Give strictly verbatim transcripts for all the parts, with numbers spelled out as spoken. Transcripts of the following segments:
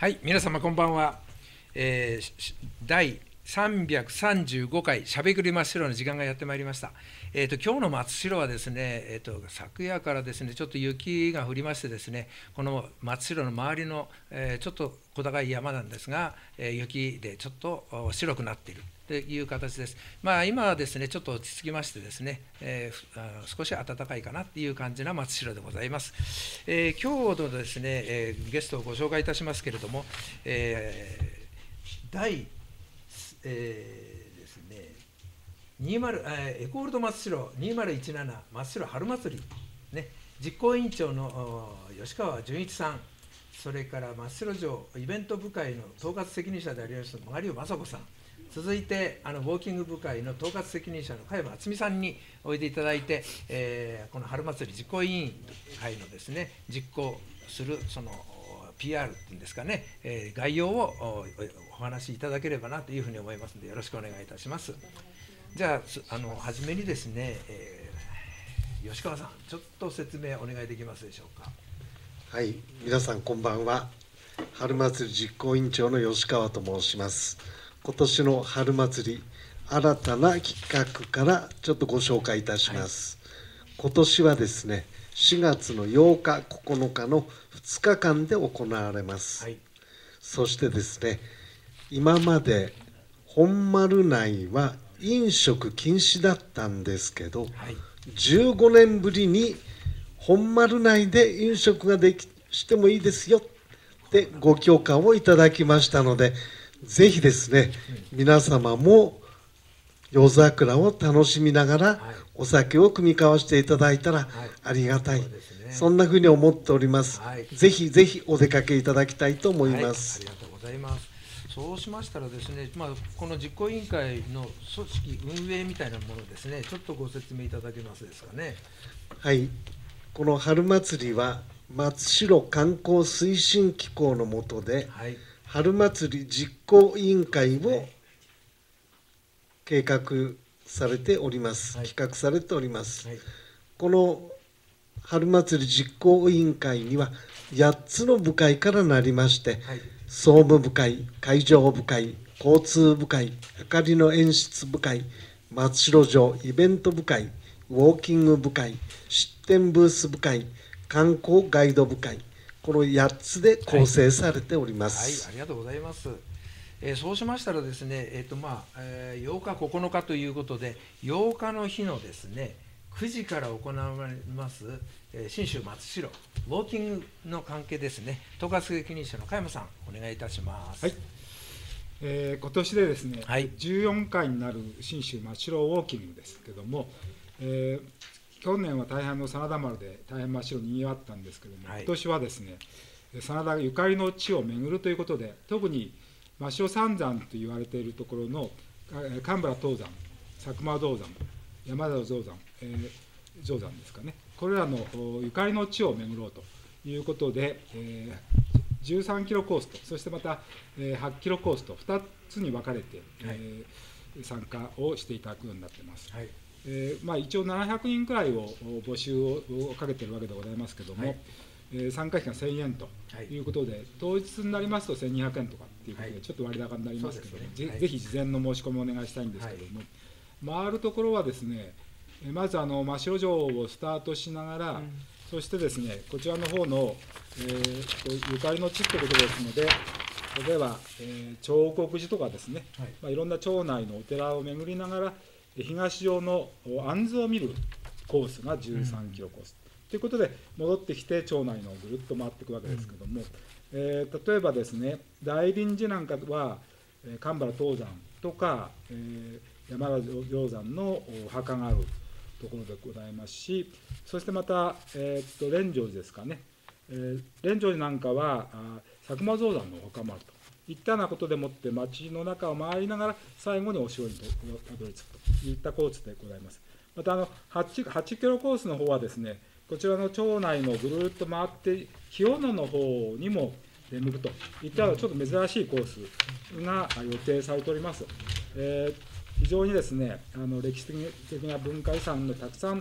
はい、皆様こんばんは。えー、第さんびゃくさんじゅうごかいしゃべくり松代の時間がやってまいりました。えーと、今日の松代はですね、えーと、昨夜からですね、ちょっと雪が降りましてですね、この松代の周りの、えー、ちょっと小高い山なんですが、えー、雪でちょっと白くなっているという形です。まあ、今はですね、ちょっと落ち着きましてですね、えー、あの少し暖かいかなという感じな松代でございます。えー、今日のですね、えー、ゲストをご紹介いたしますけれども、えー、第、えー、ですね、にじゅうえー、エコールド松代にせんじゅうなな松代春祭り、ね、実行委員長の吉川純一さん、それから松代城イベント部会の統括責任者でありますマリオ雅子さん、続いてあのウォーキング部会の統括責任者の加山敦美さんにおいでいただいて、えー、この春祭り実行委員会のですね、実行するその ピーアール っていうんですかね、えー、概要を お, お話しいただければなというふうに思いますので、よろしくお願いいたします。じゃあ、あの初めにですね、えー、吉川さん、ちょっと説明お願いできますでしょうか。 はい、皆さんこんばんは。春祭り実行委員長の吉川と申します。今年の春祭り、新たな企画からちょっとご紹介いたします。はい、今年はですね、しがつのようか、ここのかのふつかかんで行われます。はい、そしてですね、今まで本丸内は飲食禁止だったんですけど、はい、じゅうごねんぶりに本丸内で飲食ができしてもいいですよってご許可をいただきましたので、ぜひですね、皆様も夜桜を楽しみながらお酒を酌み交わしていただいたらありがたい、はい、 そ, ね、そんなふうに思っております。はい、ぜひぜひお出かけいただきたいと思います。 はい、ありがとうございます。そうしましたらですね、まあ、この実行委員会の組織運営みたいなものですね、ちょっとご説明いただけますですかね。 はい、この春祭りは松代観光推進機構の下で、はい、春祭り実行委員会を計画されております、はい、企画されております、はい、この春祭り実行委員会にはやっつの部会からなりまして、はい、総務部会、会場部会、交通部会、あかりの演出部会、松代城イベント部会、ウォーキング部会、出店ブース部会、観光ガイド部会、このやっつで構成されております。 はい、はい、ありがとうございます。えー、そうしましたらですね、えーとまあえー、ようかここのかということで、ようかの日のですね、くじから行われます、えー、信州松代ウォーキングの関係ですね、統括責任者の加山さん、お願いいたします。 はい、えー、今年でですね、はい、じゅうよんかいになる信州松代ウォーキングですけども、えー、去年は大変の真田丸で大変真っ白にぎわったんですけども、はい、今年はですね、真田ゆかりの地を巡るということで、特に真代三山と言われているところの神原東山、佐久間銅山、山田銅山、えー、定山ですかね、これらのゆかりの地を巡ろうということで、えー、じゅうさんキロコースと、そしてまたはちキロコースとふたつに分かれて、はい、えー、参加をしていただくようになっています。はい、えーまあ、一応ななひゃくにんくらいを募集をかけているわけでございますけれども、はい、えー、参加費がせんえんということで、はい、当日になりますとせんにひゃくえんとかということで、ちょっと割高になりますけど、ね、ぜ, ぜひ事前の申し込みをお願いしたいんですけれども、はい、回るところはですね、まずあの真代城をスタートしながら、うん、そしてですね、こちらの方の、えー、ゆかりの地ということですので、例えば、えー、彫刻寺とかですね、はい、まあ、いろんな町内のお寺を巡りながら、東城の安図を見るコースがじゅうさんキロコース、うん、ということで、戻ってきて町内のをぐるっと回っていくわけですけども、うん、えー、例えばですね、大林寺なんかは、えー、神原東山とか、えー、山田定山のお墓があるところでございますし、そしてまた、えー、っと蓮城寺ですかね、えー、蓮城寺なんかはあ佐久間象山のお墓もあるといったようなことでもって町の中を回りながら最後にお城にたどり着くといったコースでございます。またあの 8, はちキロコースの方はですね、こちらの町内のぐるっと回って清野の方にも出向くといったちょっと珍しいコースが予定されております。えー、非常にですね、あの歴史的な文化遺産のたくさん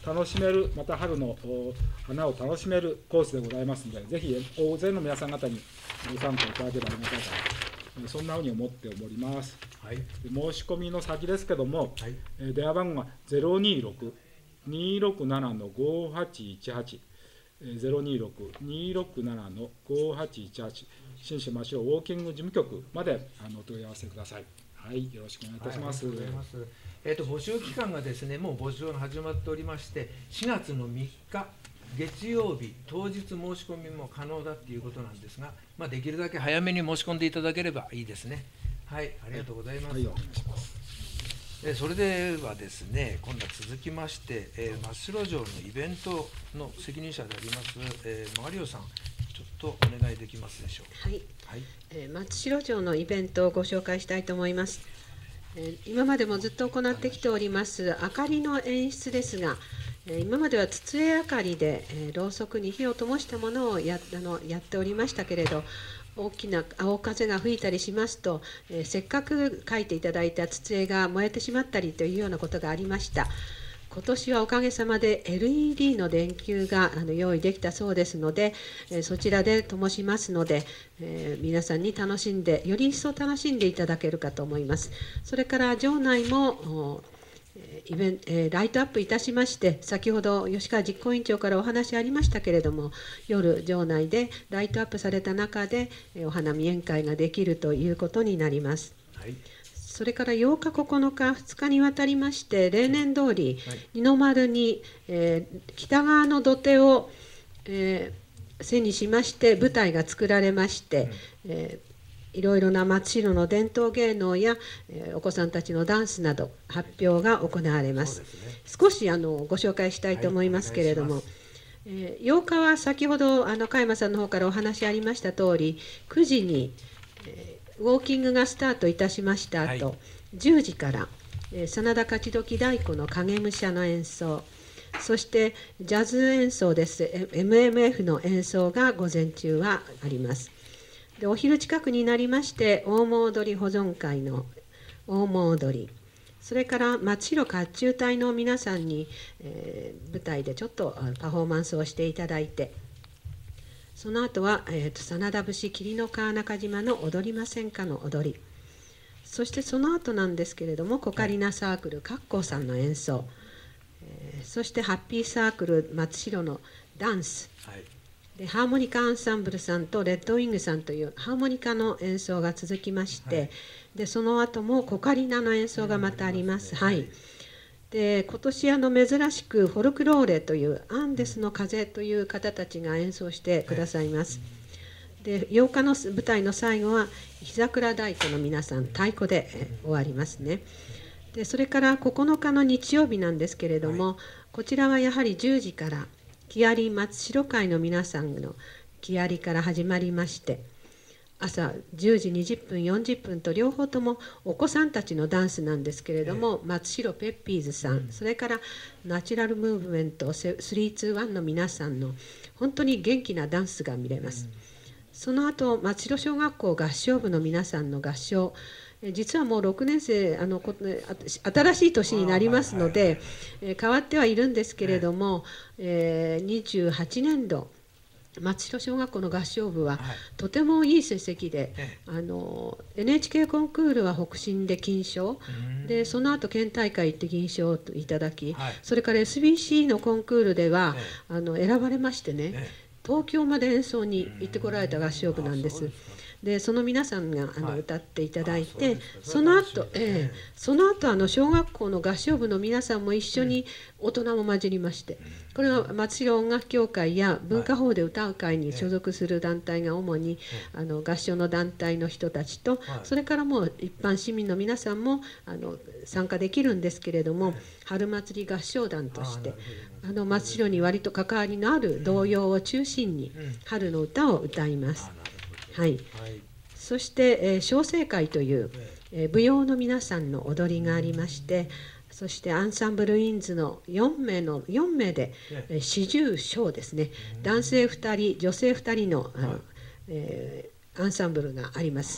楽しめる、また春の花を楽しめるコースでございますので、ぜひ大勢の皆さん方にご参加いただければありがたいと、そんなふうに思っております。はい、申し込みの先ですけども、はい、電話番号がゼロにーろく にーろくなな ごはちいちはち、ゼロにーろく にーろくなな ごはちいちはち、信州真白ウォーキング事務局まであのお問い合わせください。はい、よろしくお願いいたします。はい、ありがとうございます。 えーと、募集期間がですね、もう募集が始まっておりまして、しがつのみっか、月曜日、当日申し込みも可能だということなんですが、まあ、できるだけ早めに申し込んでいただければいいですね。はい、ありがとうございます。はい、はい、お願いします。えそれではですね、今度は続きまして、えー、真白城のイベントの責任者であります、えー、マリオさん、ちょっとお願いできますでしょうか。 はい、はい、えー、松代城のイベントをご紹介したいと思います。えー、今までもずっと行ってきております明かりの演出ですが、えー、今までは筒絵明かりで、えー、ろうそくに火を灯したものを や, あのやっておりましたけれど、大きな青風が吹いたりしますと、えー、せっかく描いていただいた筒絵が燃えてしまったりというようなことがありました。今年はおかげさまで エルイーディー の電球があの用意できたそうですので、えー、そちらで灯しますので、えー、皆さんに楽しんで、より一層楽しんでいただけるかと思います。それから場内もイベンえー、ライトアップいたしまして、先ほど吉川実行委員長からお話ありましたけれども、夜場内でライトアップされた中で、えー、お花見宴会ができるということになります。はい、それからようかここのかふつかにわたりまして、例年通り二の丸に、えー、北側の土手を、えー、背にしまして舞台が作られまして、えーいろいろな松代の伝統芸能や、えー、お子さんたちのダンスなど発表が行われます。すね、少しあのご紹介したいと思いますけれども、はい、えー、ようかは先ほどあの加山さんの方からお話ありました通り、くじに、えー、ウォーキングがスタートいたしました後、はい、じゅうじから、えー、真田勝どき太鼓の影武者の演奏、そしてジャズ演奏です。 エムエムエフ の演奏が午前中はあります。でお昼近くになりまして、大藻踊り保存会の大藻踊り、それから松代甲冑隊の皆さんに、えー、舞台でちょっとパフォーマンスをしていただいて、その後は、えー、と真田節霧の川中島の踊りませんかの踊り、そしてその後なんですけれども、コカリナサークルカッコーさんの演奏、えー、そしてハッピーサークル松代のダンス、はい、でハーモニカアンサンブルさんとレッドウィングさんというハーモニカの演奏が続きまして、はい、でその後もコカリナの演奏がまたあります。はい、で今年あの珍しくフォルクローレというアンデスの風という方たちが演奏してくださいます。でようかの舞台の最後は日桜太鼓の皆さん太鼓で終わりますね。でそれからここのかの日曜日なんですけれども、はい、こちらはやはりじゅうじから木遣松代会の皆さんの木遣から始まりまして、朝じゅうじにじゅっぷんよんじゅっぷんと両方ともお子さんたちのダンスなんですけれども、松代ペッピーズさん、それからナチュラルムーブメントスリーツーワンの皆さんの本当に元気なダンスが見れます。その後松代小学校合唱部の皆さんの合唱、実はもうろくねん生あの新しい年になりますので、え変わってはいるんですけれども、えー、にじゅうはちねんど松代小学校の合唱部はとてもいい成績で、あの エヌエイチケー コンクールは北進で金賞で、その後県大会行って銀賞をいただき、それから エスビーシー のコンクールではあの選ばれましてね、東京まで演奏に行ってこられた合唱部なんです。でその皆さんがあの歌っていただいて、その後、えー、その後あの小学校の合唱部の皆さんも一緒に大人も混じりまして、これは松代音楽協会や文化法で歌う会に所属する団体が主にあの合唱の団体の人たちと、それからもう一般市民の皆さんもあの参加できるんですけれども、春祭り合唱団としてあの松代に割と関わりのある童謡を中心に春の歌を歌います。はい、そして、えー、小生会という、えー、舞踊の皆さんの踊りがありまして、そしてアンサンブルインズのよんめいのよんめいで四十小ですね、男性ふたり女性ふたりの、あのえー、アンサンブルがあります。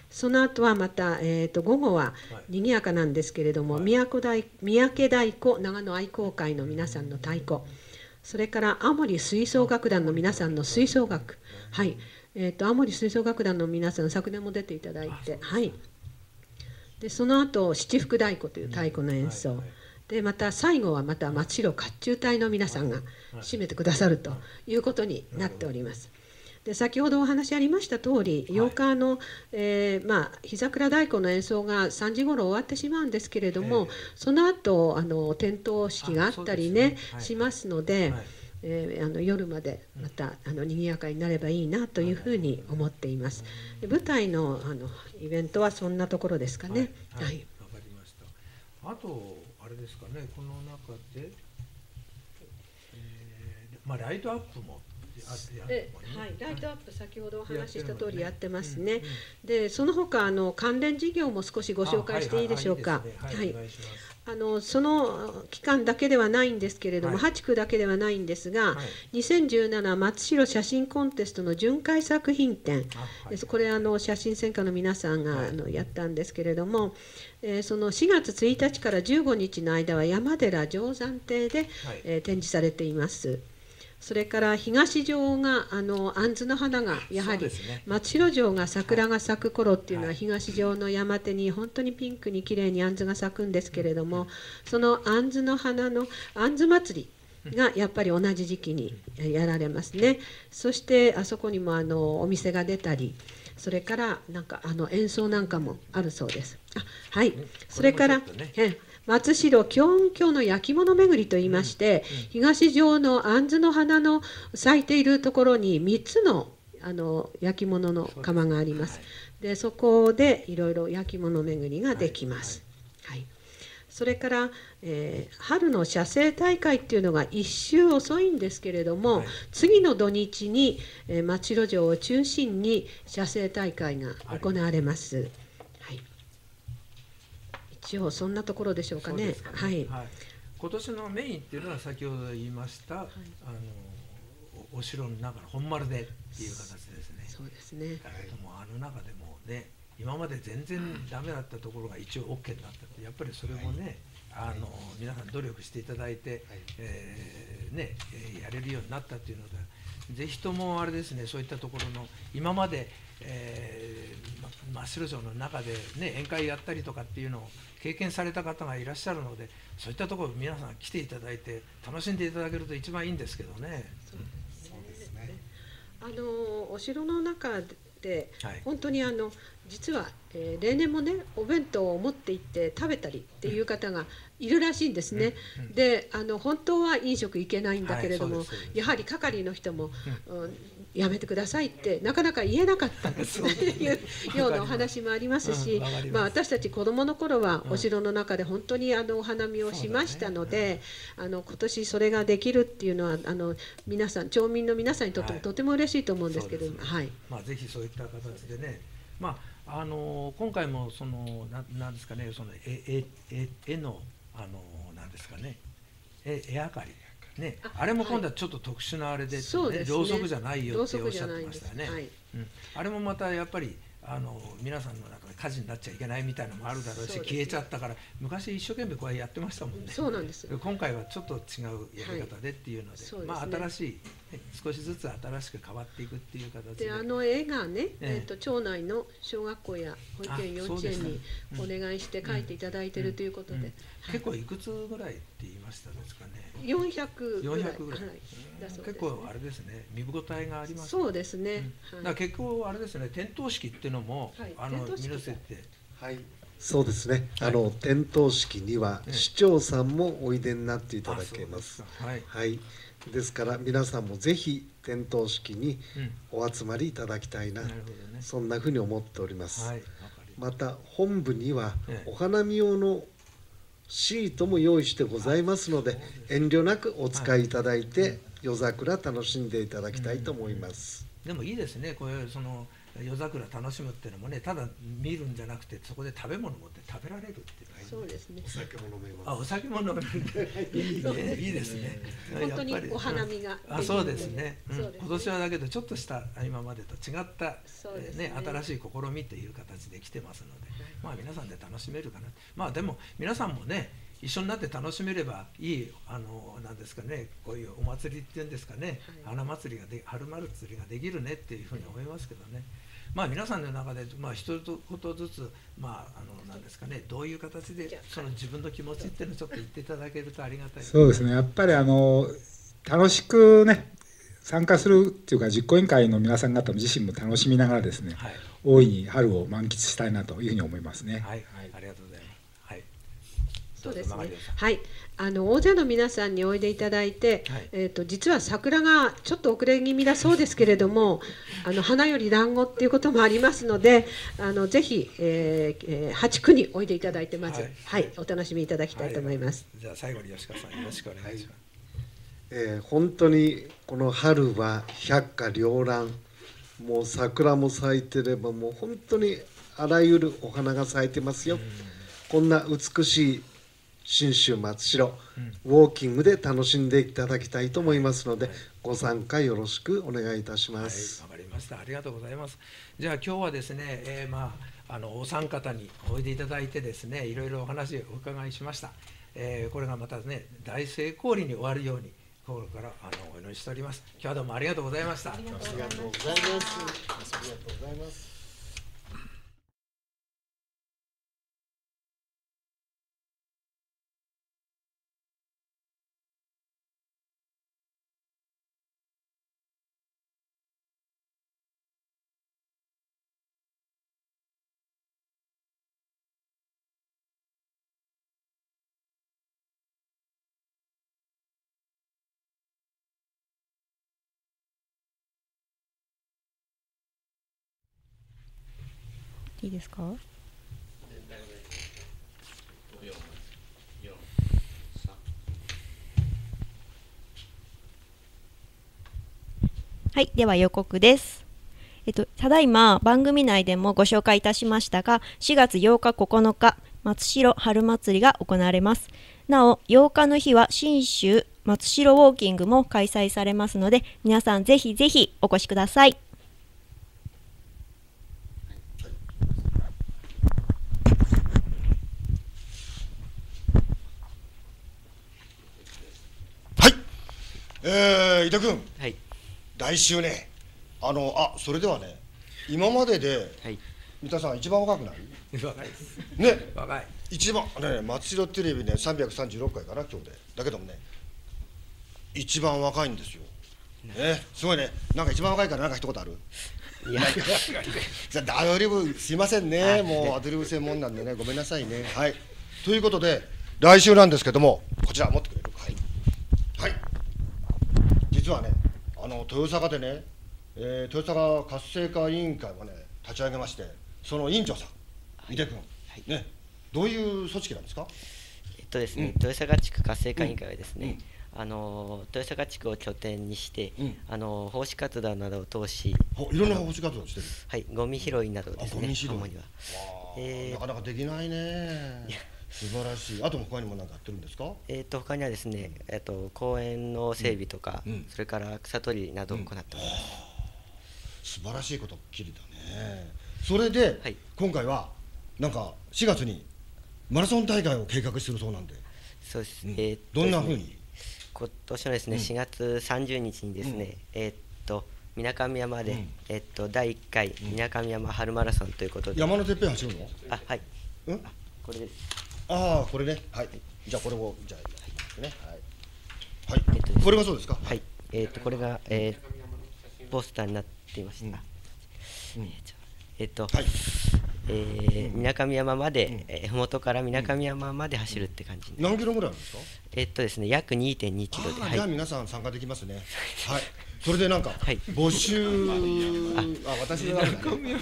その後はまた、えー、と午後は賑やかなんですけれども、はい、宮古大三宅太鼓長野愛好会の皆さんの太鼓、それから青森吹奏楽団の皆さんの吹奏楽、はい、えー、と青森吹奏楽団の皆さん昨年も出ていただいて、はい、でその後七福太鼓という太鼓の演奏、うん、はいはい、でまた最後はまた松代甲冑隊の皆さんが締めてくださるということになっております。で先ほどお話ありました通り、ようかの、えーまあ、日桜太鼓の演奏がさんじごろ終わってしまうんですけれども、えー、その後あの点灯式があったりね、はい、しますので、はい、えー、あの夜までまたあの賑やかになればいいなというふうに思っています。で舞台のあのイベントはそんなところですかね。 はい、はい、わかりました。あとあれですかね、この中で、えーまあ、ライトアップもで、はい、ライトアップ先ほどお話しした通りやってますね。でその他あの関連事業も少しご紹介していいでしょうか。はい、あのその期間だけではないんですけれども、はい、はち区だけではないんですが、はい、にせんじゅうなな松代写真コンテストの巡回作品展、はい、これあの写真専科の皆さんが、はい、あのやったんですけれども、えー、そのしがつついたちからじゅうごにちの間は山寺定山亭で、はい、えー、展示されています。それから東城があの杏の花がやはり、ね、松代城が桜が咲く頃っていうのは東城の山手に本当にピンクにきれいに杏が咲くんですけれども、その杏の花の杏祭りがやっぱり同じ時期にやられますね。そしてあそこにもあのお店が出たり、それからなんかあの演奏なんかもあるそうです。あ、はい。それから、ね、え松代京雲峡の焼き物巡りといいまして、うんうん、東城の杏の花の咲いているところにみっつのあの焼き物の窯があります。でそこでいろいろ焼き物巡りができます。はいはい、それから、えー、春の写生大会っていうのが一周遅いんですけれども、はい、次の土日に、えー、松代城を中心に写生大会が行われます。一応そんなところでしょうかね。はい。 今年のメインっていうのは先ほど言いました、はい、あの お, お城の中の本丸でっていう形ですね。 そうですね。 だけどもあの中でもね、今まで全然ダメだったところが一応 OK になったって、やっぱりそれもね、はい、あの皆さん努力していただいて、はい、えー、ねやれるようになったっていうので、ぜひともあれですね、そういったところの今まで、えー、真っ白城の中で、ね、宴会やったりとかっていうのを経験された方がいらっしゃるので、そういったところ皆さん来ていただいて楽しんでいただけると一番いいんですけどね。 そうですね。あのお城の中で、はい、本当にあの実は、えー、例年もねお弁当を持って行って食べたりっていう方がいるらしいんですね。うんうん、であの本当は飲食行けないんだけれども、はい、やはり係の人も、うんうん、やめてくださいってなかなか言えなかったというようなお話もありますし、うん、まあ、私たち子どもの頃はお城の中で本当にあのお花見をしましたので、ね、うん、あの今年それができるっていうのはあの皆さん町民の皆さんにとってもとても嬉しいと思うんですけど、はい、はい、 まあ、ぜひそういった形でね、まあ、あの今回もその な, なんですかね、その絵, 絵, 絵のあのなんですかね、絵絵明かりね、あ, あれも今度はちょっと特殊なあれで、ね、はい、ね、ろうそくじゃないよっておっしゃってましたね。はい、うん、あれもまたやっぱりあの皆さんの中で火事になっちゃいけないみたいなのもあるだろうし、う、ね、消えちゃったから昔一生懸命これやってましたもんね。 そうなんです。 今回はちょっと違うやり方でっていうので、はい、まあ新しい、ね、少しずつ新しく変わっていくっていう形で。 であの絵がね、えー、と町内の小学校や保育園、幼稚園にお願いして描いていただいているということで、 結構いくつぐらいって言いましたですかね。 よんひゃくぐらい。 よんひゃくぐらい。はい、だそうですね。結構あれですね、見応えがありますね。 そうですね。 うん、だから結構あれですね、点灯式っていうのも、はい、あの見乗せて、 はい、そうですね。はい、あの点灯式には市長さんもおいでになっていただけます。はい、はい。ですから皆さんもぜひ点灯式にお集まりいただきたいな、うん、なるほどね、そんなふうに思っております。はい、また本部にはお花見用のシートも用意してございますので、遠慮なくお使いいただいて夜桜楽しんでいただきたいと思います。 でもいいですね、これその夜桜楽しむっていうのもね、ただ見るんじゃなくてそこで食べ物持って食べられるっていうのがいい。 そうですね。 お酒も飲めます。 あ、お酒も飲める。いいね、いいですね。 本当にお花見が。 あ、そうですね。うん、今年はだけどちょっとした今までと違った、えー、ね、新しい試みという形で来てますので、まあ皆さんで楽しめるかな。まあでも皆さんもね、一緒になって楽しめればいい、あのなんですかね、こういうお祭りっていうんですかね、はい、花祭りがで春祭りができるねっていうふうに思いますけどね。まあ皆さんの中で、まあ、一言ずつ、まあ、あのなんですかね、どういう形でその自分の気持ちっていうのをちょっと言っていただけるとありがたい。 そうですね、やっぱりあの楽しくね参加するっていうか、実行委員会の皆さん方も自身も楽しみながらですね、はい、大いに春を満喫したいなというふうに思いますね。 はい、はい、ありがとうございます。はい、 そうですね。はい、あの大勢の皆さんにおいでいただいて、はい、えっと実は桜がちょっと遅れ気味だそうですけれども、あの花より団子っていうこともありますので、あのぜひ、えーえー、はち区においでいただいてまず、はい、はい、お楽しみいただきたいと思います。 はい、じゃあ最後に吉川さんよろしくお願いします。はい、 えー、本当にこの春は百花繚乱、もう桜も咲いてればもう本当にあらゆるお花が咲いてますよ。こんな美しい信州松代、うん、ウォーキングで楽しんでいただきたいと思いますので、はい、ご参加よろしくお願いいたします。 はい、わかりました。ありがとうございます。じゃあ今日はですね、えー、まああのお三方においでいただいてですね、いろいろお話をお伺いしました。えー、これがまたね大成功に終わるように心からあのお祈りしております。今日はどうもありがとうございました。ありがとうございます。 ありがとうございます。 いいですか。はい、では予告です。えっと、ただいま番組内でもご紹介いたしましたが、しがつようかここのか松代春祭りが行われます。なおようかの日は信州松代ウォーキングも開催されますので、皆さんぜひぜひお越しください。 えー、井田君、 はい、 来週ね、あのあそれではね、今までで、はい、三田さん一番若くない？ 若いですね、 若い一番ね、松代テレビねさんびゃくさんじゅうろっかいかな今日で。だけどもね、一番若いんですよ。ね、すごいね。なんか一番若いからなんか一言ある？いやじゃあアドリブすいませんね、もうアドリブ専門なんでね、ごめんなさいね。はい。ということで来週なんですけども、こちら持ってくれる？はい。はい。実はね、あの豊坂でね、えー、豊坂活性化委員会をね立ち上げまして、その委員長さん、井出君、はい、ね、どういう組織なんですか？ えっとですね、うん、豊坂地区活性化委員会はですね、うん、あの豊坂地区を拠点にして、うん、あの奉仕活動などを通し、 いろんな奉仕活動をしてる。 はい、ゴミ拾いなどですね。ゴミ拾い。主には。 えー、なかなかできないね。素晴らしい。あと他にも何かやってるんですか？ えっと他にはですね、えっと公園の整備とか、うん、それから草取りなどを行っております。 うん、素晴らしいことっきりだね。それで、はい、今回はなんかしがつにマラソン大会を計画してるそうなんで。 そうです。 うん、 えー、 どんな風に？ 今年のですね、うん、しがつさんじゅうにちにですね、うん、えっとみなかみ山で、うん、えっとだいいっかいみなかみ山春マラソンということで。 山のてっぺん走るの？ あ、はい。 うん？ これです。 ああ、これね、はい、じゃあこれをじゃあね、はい、はい、えっと、これがそうですか？ はい、えっとこれが、えー、ポスターになっていました。うんうん、えっと、はい、えー、みなかみ山まで、うん、えー、麓からみなかみ山まで走るって感じ、 うん、何キロぐらいあるんですか？ えっとですね、約 にてんにキロで。 はい、じゃあ皆さん参加できますね。はい。それでなんか、はい、募集、あ、私がダメだね。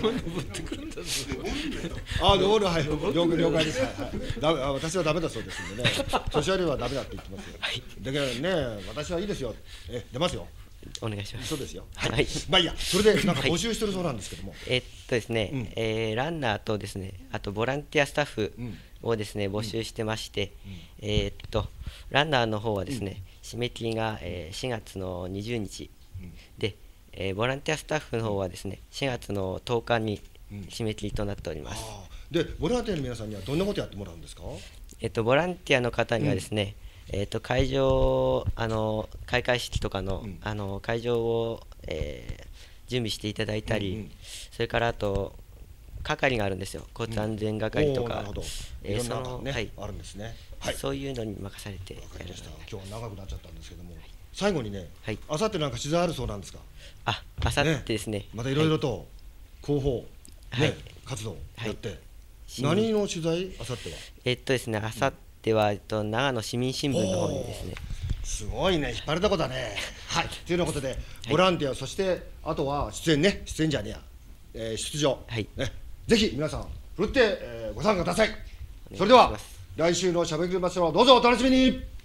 あ、登る、はい、了了解です。はいはい。だ、私はダメだそうですんでね。年寄りはダメだって言ってますよ。はい。だけどね、私はいいですよ。え、出ますよ。 お願いします。 そうですよ。 ははいい。まあいいや、それでなんか募集してるそうなんですけども。 えーっとですね、 うんえーランナーとですね、あとボランティアスタッフうんをですね、募集してまして、えーっとランナーの方はですね、締め切りが、えーしがつのにじゅうにちうんで、えーボランティアスタッフの方はですね、しがつのとおかにうん締め切りとなっております。 あーで、ボランティアの皆さんにはどんなことやってもらうんですか。 えっと、ボランティアの方にはですね、えっと、会場、あの開会式とかの、 うんあの会場を、えー準備していただいたり、 うんうんそれからあと、係があるんですよ、交通安全係とか、 おーなるほど。 えーいろんなそのね、 はいあるんですね。はい。 そういうのに任されてやわかりました。 るので、 今日は長くなっちゃったんですけども、最後にねはい、 あさってなんか取材あるそうなんですか。 ああさってですね、 またいろいろと広報はいね活動やって、 新何の取材あさっては。 えっとですね、あさっては、えっと、長野市民新聞の方にですね、 すごいね、引っ張れたことだね。はい、というようなことで、ボランティア、そしてあとは出演ね、出演者には、えー出場、 はいね、ぜひ皆さん、ふるって、えーご参加ください。 お願いしますそれでは、来週のしゃべくりましょう、どうぞお楽しみに。